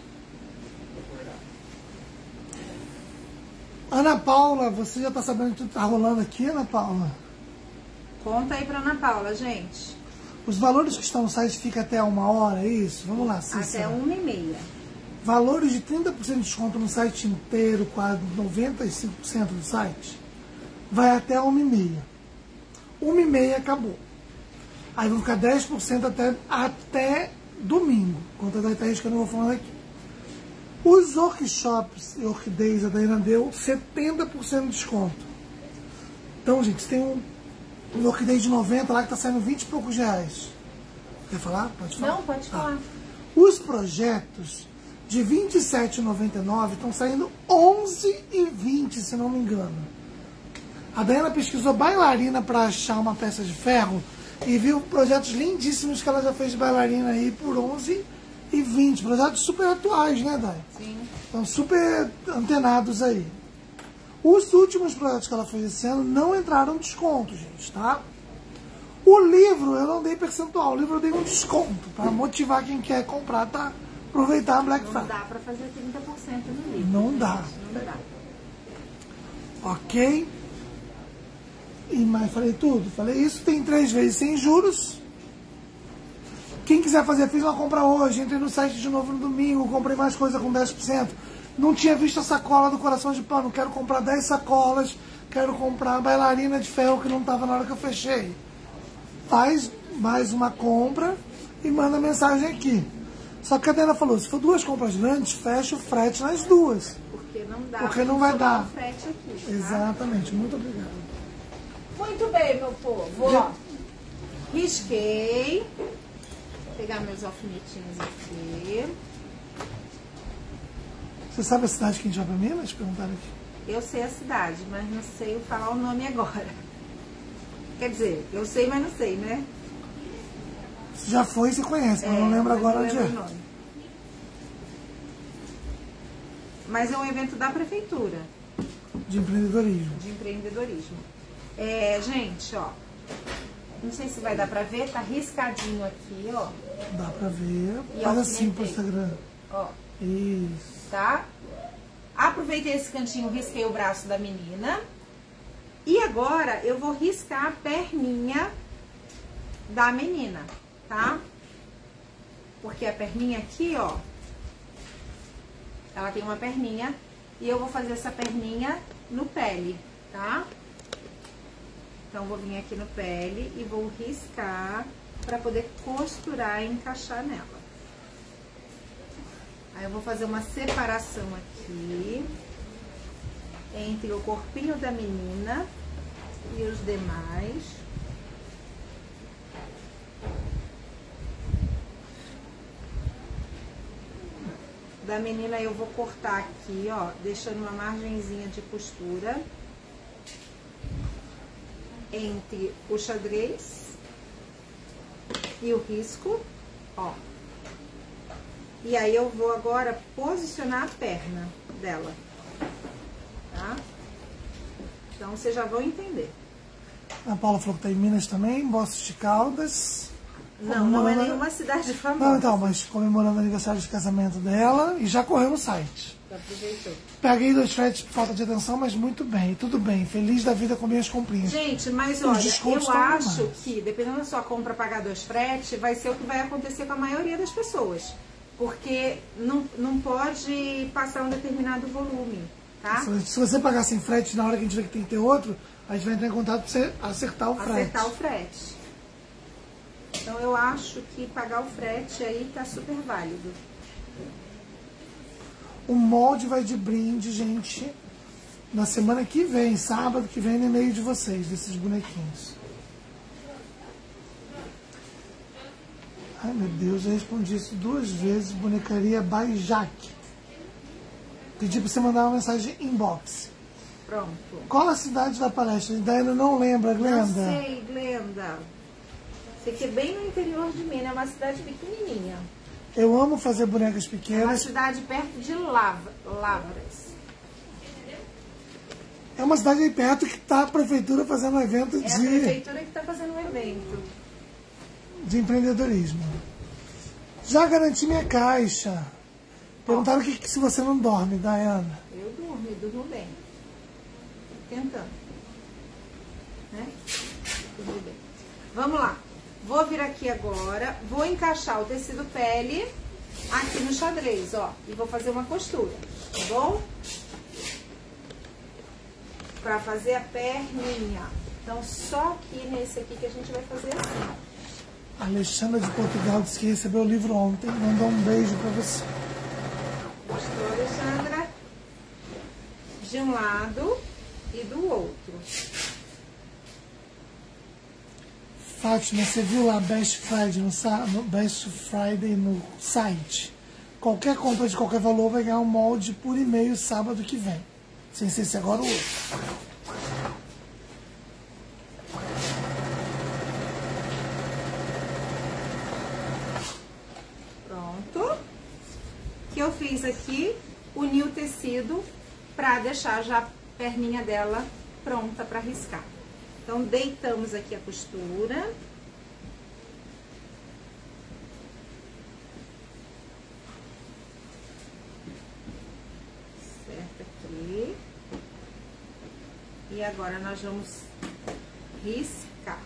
Ana Paula, você já tá sabendo que tudo tá rolando aqui, Ana Paula? Conta aí pra Ana Paula, gente. Os valores que estão no site ficam até 1h, é isso? Vamos lá, Cícera. Até 1h30. Valores de 30% de desconto no site inteiro, quase 95% do site, vai até 1h30. 1h30 acabou. Aí vão ficar 10% até domingo. Conta da Thaís que eu não vou falando aqui. Os workshops e orquideias, a Daína deu 70% de desconto. Então, gente, tem um orquídea de 90 lá que tá saindo 20 e poucos reais. Quer falar? Pode falar? Não, pode falar. Os projetos de R$ 27,99 estão saindo R$ 11,20, se não me engano. A Daiana pesquisou bailarina para achar uma peça de ferro e viu projetos lindíssimos que ela já fez de bailarina aí por R$ 11,20. Projetos super atuais, né, Dai? Sim. Estão super antenados aí. Os últimos projetos que ela fez esse ano não entraram em desconto, gente, tá? O livro eu não dei percentual, o livro eu dei um desconto para motivar quem quer comprar, tá? Aproveitar a Black Não Friday. dá pra fazer 30% no livro. Não dá. Não dá. Ok? E mais, falei tudo. Falei isso, tem 3 vezes sem juros. Quem quiser fazer, fiz uma compra hoje, entrei no site de novo no domingo, comprei mais coisa com 10%. Não tinha visto a sacola do Coração de Pano, quero comprar 10 sacolas, quero comprar a bailarina de ferro que não estava na hora que eu fechei. Faz mais uma compra e manda mensagem aqui. Só que a Dana falou, se for 2 compras grandes, fecha o frete nas 2. Porque não dá. Porque não vai somar dar. o frete aqui, tá? Exatamente, muito obrigado. Muito bem, meu povo. Ó, risquei. Vou pegar meus alfinetinhos aqui. Você sabe a cidade que a gente vai pra Minas? Perguntaram aqui. Eu sei a cidade, mas não sei falar o nome agora. Quer dizer, eu sei, mas não sei, né? Você já foi e você conhece, mas não lembra mas agora não onde lembro o é. nome. Mas é um evento da prefeitura De empreendedorismo. de empreendedorismo. Gente, ó. Não sei se vai dar pra ver, tá riscadinho aqui, ó. Dá pra ver. E Faz assim pro alfinetei. Instagram. Ó, Isso. tá? Aproveitei esse cantinho, risquei o braço da menina. E agora eu vou riscar a perninha da menina, tá? Porque a perninha aqui, ó, ela tem uma perninha e eu vou fazer essa perninha no pele, tá? Então, vou vir aqui no pele e vou riscar pra poder costurar e encaixar nela. Aí eu vou fazer uma separação aqui entre o corpinho da menina e os demais. Da menina eu vou cortar aqui, ó, deixando uma margenzinha de costura entre o xadrez e o risco, ó. E aí eu vou agora posicionar a perna dela, tá? Então vocês já vão entender. A Paula falou que tá em Minas também, Poços de Caldas. Não, não é nenhuma cidade famosa. Não, então, mas comemorando o aniversário de casamento dela e já correu no site. Já aproveitou. Peguei 2 fretes por falta de atenção, mas muito bem, tudo bem. Feliz da vida com minhas comprinhas. Gente, mas Os olha, descontos eu estão acho demais. que, dependendo da sua compra pagar 2 fretes, vai ser o que vai acontecer com a maioria das pessoas. Porque não pode passar um determinado volume, tá? Se você pagar sem frete na hora que a gente vê que tem que ter outro, a gente vai entrar em contato pra você acertar o frete. Acertar o frete. Então eu acho que pagar o frete aí tá super válido. O molde vai de brinde, gente, na semana que vem, sábado que vem, no e-mail de vocês, desses bonequinhos. Ai, meu Deus, eu respondi isso 2 vezes, bonecaria by Jaque. Pedi pra você mandar uma mensagem inbox. Pronto. Qual a cidade da palestra? Ainda não lembra, Glenda? Não sei, Glenda. Sei que é bem no interior de Minas, é uma cidade pequenininha. Eu amo fazer bonecas É uma pequenas. cidade perto de Lavras. É uma cidade aí perto que tá a prefeitura fazendo um evento É a prefeitura que está fazendo um evento. de empreendedorismo. Já garanti minha caixa. Perguntaram que se você não dorme, Dayana. Eu durmo bem. Tentando. Né? Durmo bem. Vamos lá. Vou vir aqui agora, vou encaixar o tecido pele aqui no xadrez, ó. E vou fazer uma costura, tá bom? Pra fazer a perninha. Então, só aqui nesse aqui que a gente vai fazer assim. A Alexandra de Portugal disse que recebeu o livro ontem. Mandou um beijo pra você. Gostou, Alexandra? De um lado e do outro. Fátima, você viu lá Best Friday Best Friday no site? Qualquer compra de qualquer valor vai ganhar um molde por e-mail sábado que vem. Sem ser esse agora ou outro. Pronto. O que eu fiz aqui? Uni o tecido pra deixar já a perninha dela pronta pra riscar. Então, deitamos aqui a costura E agora nós vamos riscar.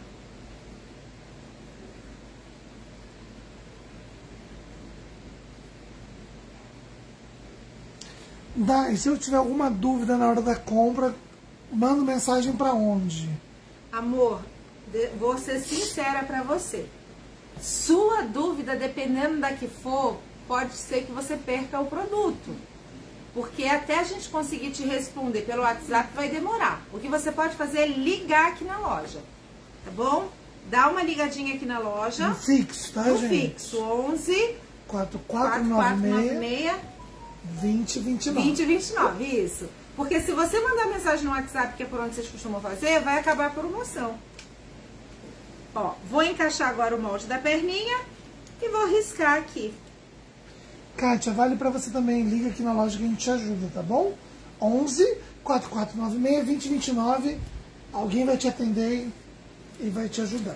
E se eu tiver alguma dúvida na hora da compra, mando mensagem pra onde? Amor, vou ser sincera pra você. Sua dúvida, dependendo da que for, pode ser que você perca o produto. Porque até a gente conseguir te responder pelo WhatsApp vai demorar. O que você pode fazer é ligar aqui na loja, tá bom? Dá uma ligadinha aqui na loja. No fixo, tá, no gente? Fixo, 11 4496 2029. 2029, isso. Porque se você mandar mensagem no WhatsApp, que é por onde vocês costumam fazer, vai acabar a promoção. Ó, vou encaixar agora o molde da perninha e vou riscar aqui. Kátia, vale pra você também. Liga aqui na loja que a gente te ajuda, tá bom? 11 4496 2029. Alguém vai te atender e vai te ajudar.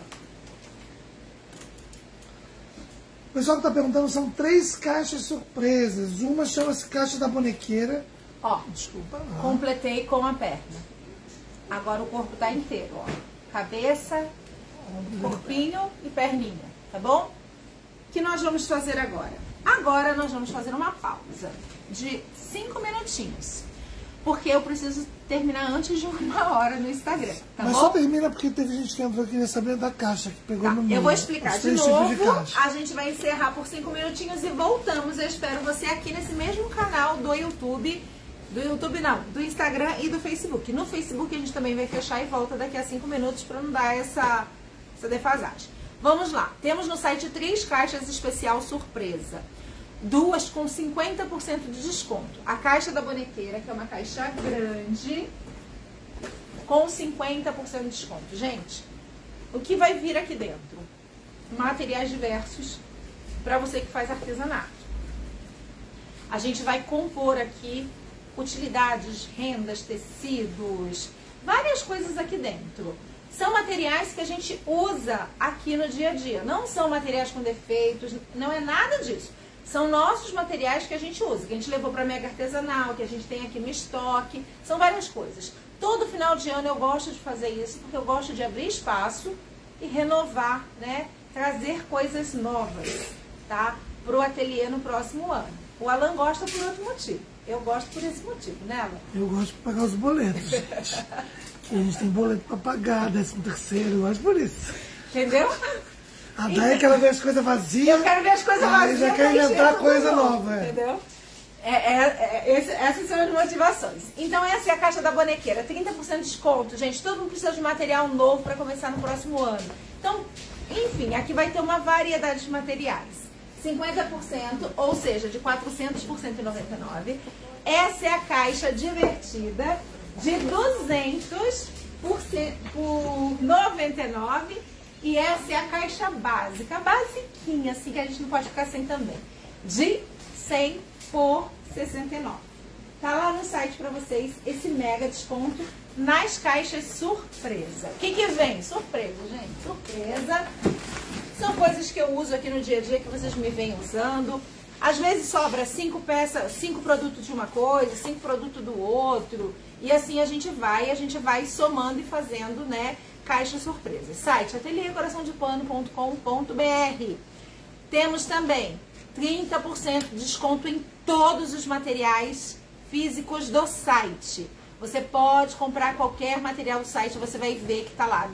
O pessoal que tá perguntando, são 3 caixas surpresas. Uma chama-se Caixa da Bonequeira. Ó, Desculpa. completei com a perna. Agora o corpo tá inteiro, ó. Cabeça, corpinho e perninha, tá bom? O que nós vamos fazer agora? Agora nós vamos fazer uma pausa de 5 minutinhos. Porque eu preciso terminar antes de 1h no Instagram, tá Mas bom? só termina porque teve gente que entrou e queria saber da caixa que pegou Tá, no meio. eu vou explicar Os de 3 tipos de novo. caixa. A gente vai encerrar por 5 minutinhos e voltamos. Eu espero você aqui nesse mesmo canal do YouTube. Do YouTube não, do Instagram e do Facebook. No Facebook a gente também vai fechar e volta daqui a 5 minutos para não dar essa defasagem. Vamos lá. Temos no site 3 caixas especial surpresa. 2 com 50% de desconto. A caixa da bonequeira, que é uma caixa grande, com 50% de desconto. Gente, o que vai vir aqui dentro? Materiais diversos para você que faz artesanato. A gente vai compor aqui utilidades, rendas, tecidos, várias coisas aqui dentro. São materiais que a gente usa aqui no dia a dia. Não são materiais com defeitos, não é nada disso. São nossos materiais que a gente usa, que a gente levou para Mega Artesanal, que a gente tem aqui no estoque. São várias coisas. Todo final de ano eu gosto de fazer isso, porque eu gosto de abrir espaço e renovar, né? Trazer coisas novas, tá? Pro ateliê no próximo ano. O Alan gosta por outro motivo. Eu gosto por esse motivo, né, Alan? Eu gosto de pagar os boletos, gente. Que a gente tem boleto pra pagar, 13º, eu gosto por isso. Entendeu? A Day quer ver as coisas vazias. Eu quero ver as coisas vazias. Já quer inventar coisa nova. Entendeu? Essas são as motivações. Então essa é a caixa da bonequeira. 30% de desconto, gente. Todo mundo precisa de material novo para começar no próximo ano. Então, enfim, aqui vai ter uma variedade de materiais. 50%, ou seja, de 400 por 199. Essa é a caixa divertida de 200 por 99. E essa é a caixa básica, basiquinha, assim, que a gente não pode ficar sem também. De 100 por 69. Tá lá no site pra vocês esse mega desconto nas caixas surpresa. O que vem? Surpresa, gente. Surpresa. São coisas que eu uso aqui no dia a dia, que vocês me vêm usando. Às vezes sobra 5 peças, 5 produtos de uma coisa, 5 produtos do outro. E assim a gente vai somando e fazendo, né, caixa surpresa. Site ateliercoraçãodepano.com.br. Temos também 30% de desconto em todos os materiais físicos do site. Você pode comprar qualquer material do site, você vai ver que tá lá,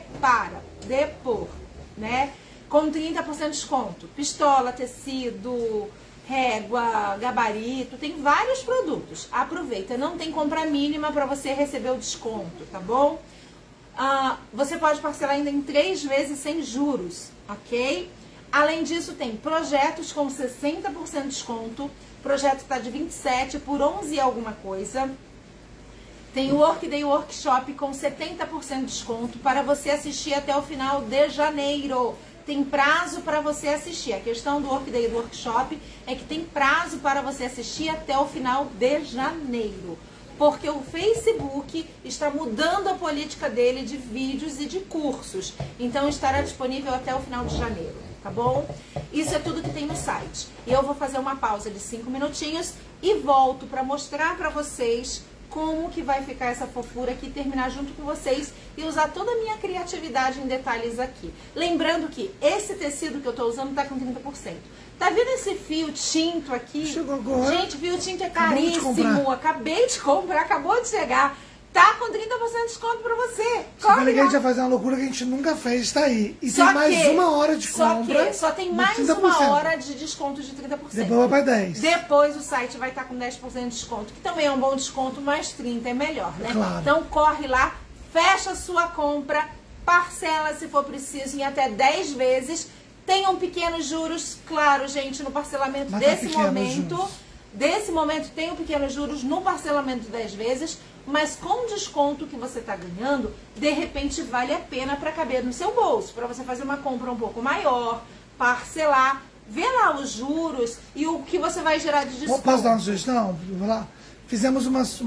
depor, né? Com 30% de desconto. Pistola, tecido, régua, gabarito, tem vários produtos. Aproveita, não tem compra mínima para você receber o desconto, tá bom? Você pode parcelar ainda em 3 vezes sem juros, ok? Além disso, tem projetos com 60% de desconto. O projeto está de 27 por 11 e alguma coisa. Tem o Workday Workshop com 70% de desconto para você assistir até o final de janeiro. Tem prazo para você assistir. A questão do Workday Workshop é que tem prazo para você assistir até o final de janeiro. Porque o Facebook está mudando a política dele de vídeos e de cursos. Então estará disponível até o final de janeiro, tá bom? Isso é tudo que tem no site. E eu vou fazer uma pausa de 5 minutinhos e volto para mostrar para vocês como que vai ficar essa fofura aqui, terminar junto com vocês e usar toda a minha criatividade em detalhes aqui. Lembrando que esse tecido que eu tô usando tá com 30%. Tá vendo esse fio tinto aqui? Chegou agora. Gente, fio tinto é Acabei de caríssimo. Acabei de comprar, acabou de chegar. Tá com 30% de desconto pra você. Você Corre falei que a lá. gente vai fazer uma loucura que a gente nunca fez, tá aí. E Só tem mais que- uma hora de compra. Só tem de mais 30%. uma hora de desconto de 30%. Depois vai pra 10. Depois o site vai estar com 10% de desconto, que também é um bom desconto, mas 30% é melhor, né? Claro. Então corre lá, fecha a sua compra, parcela se for preciso em até 10 vezes. Tenham pequenos juros, claro, gente, no parcelamento Mas tá desse pequeno os momento. juros. Desse momento tem pequenos juros no parcelamento de 10 vezes, mas com o desconto que você está ganhando, de repente vale a pena para caber no seu bolso, para você fazer uma compra um pouco maior, parcelar, ver lá os juros e o que você vai gerar de desconto. Posso dar uma sugestão? Vou lá. Fizemos uns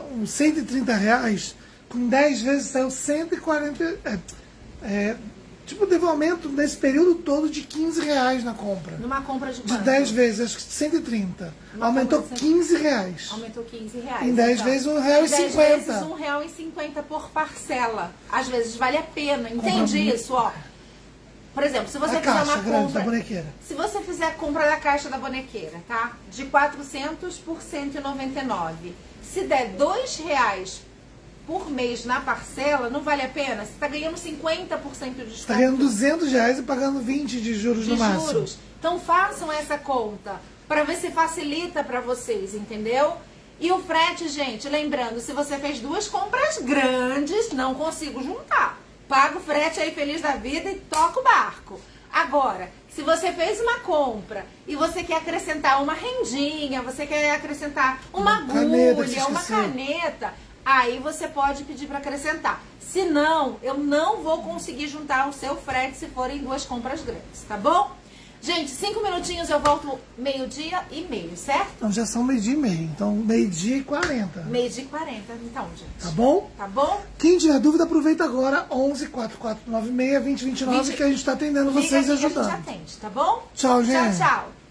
R$130, com 10 vezes saiu 140. Tipo, teve um aumento nesse período todo de R$15 na compra. Numa compra de De quanto? 10 vezes, acho que 130. Uma Aumentou compra de R$15. Aumentou R$15. Em 10 vezes, R$1,50. 10 vezes R$1,50 por parcela. Às vezes vale a pena. Entende muito. isso, ó? Por exemplo, se você A fizer caixa uma grande compra... da bonequeira. Se você fizer a compra da caixa da bonequeira, tá? De 400 por 199. Se der R$2 por mês na parcela, não vale a pena? Você está ganhando 50% de desconto. Está ganhando R$200 e pagando 20 de juros no de máximo. juros. Então façam essa conta para ver se facilita para vocês, entendeu? E o frete, gente, lembrando, se você fez 2 compras grandes, não consigo juntar. Paga o frete aí feliz da vida e toca o barco. Agora, se você fez uma compra e você quer acrescentar uma rendinha, você quer acrescentar uma agulha, uma caneta, aí você pode pedir para acrescentar. Se não, eu não vou conseguir juntar o seu frete se forem 2 compras grandes, tá bom? Gente, 5 minutinhos eu volto 12:30, certo? Então já são 12:30. Então 12:40. 12:40, então, gente. Tá bom? Tá bom? Quem tiver dúvida, aproveita agora. 11 4496 2029 que a gente está atendendo Liga vocês e aqui que a ajudando. gente atende, tá bom? Tchau, gente. Tchau, tchau.